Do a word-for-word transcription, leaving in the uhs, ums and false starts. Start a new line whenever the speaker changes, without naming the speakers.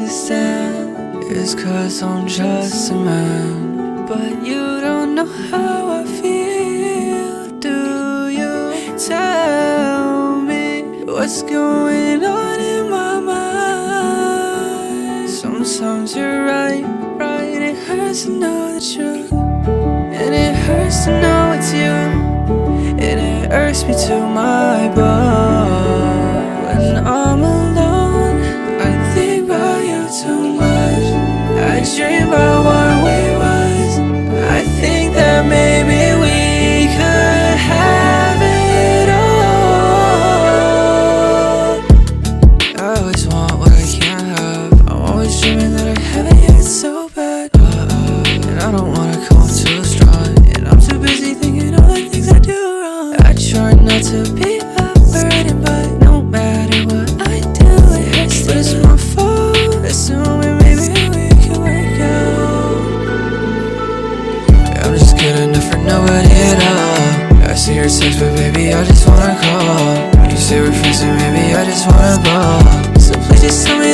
understand is cause I'm just a man. But you don't know how I feel, do you? Tell me what's going on in my mind. Sometimes you're right, right. It hurts to know the truth, and it hurts to know it's you, and it irks me to my bone. When I'm alone, I think about you too much. I dream about what we was. I think that maybe we could have it all. I always want what I can't have. I'm always dreaming that I have it, yeah, it's so bad. uh-uh. And I don't wanna come too strong, and I'm too busy thinking all the things I do wrong. I try not to be a burden, but no matter what I do, it hurts. But it's my fault, assuming maybe we can work out. I'm just good enough for nobody at all. I see your text, but baby, I just wanna call. You say we're friends, and maybe I just wanna ball. So please just tell me